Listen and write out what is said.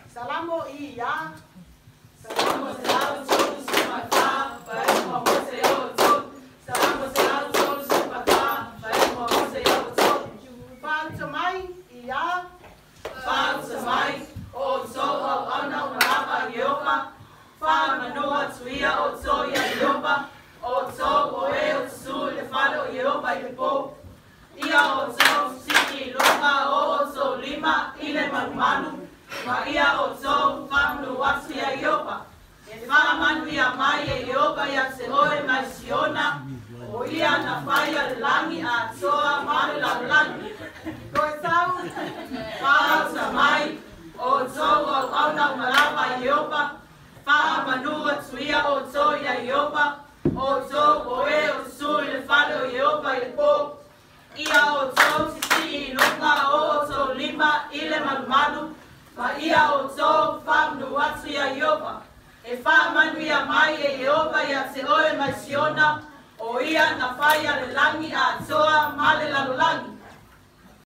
Salamo ia. Salamo se ao todo se matar, vai uma moça e ao todo. Salamo se ao todo se matar, vai uma moça e ao todo. Falta mai ia. Falta mai, o sol ao ana unava Jehová. Fala manua tuia o sol ya Jehová. O sol o eu sul le falo Jehová e po. Ia o sol siki longa o sol lima ile manu. Maria o sol famnu wasi ya Jehová. Fala manuia mai e Jehová ya se oe mai siona. O ia na faia langi a soa mala langi. Goisau. Falta mai, o sol o ana unava Jehová. Fala manua tuia o sol ya Jehová. O sol o eu sul le falo Jehová e po. Ia o sol sisi longa o sol lima ile manu. Maria o sol famnu wasi ya Jehová. E fa manuia mai e Jehová ya se oe mai siona. O ia na faia le langi a soa male la langi.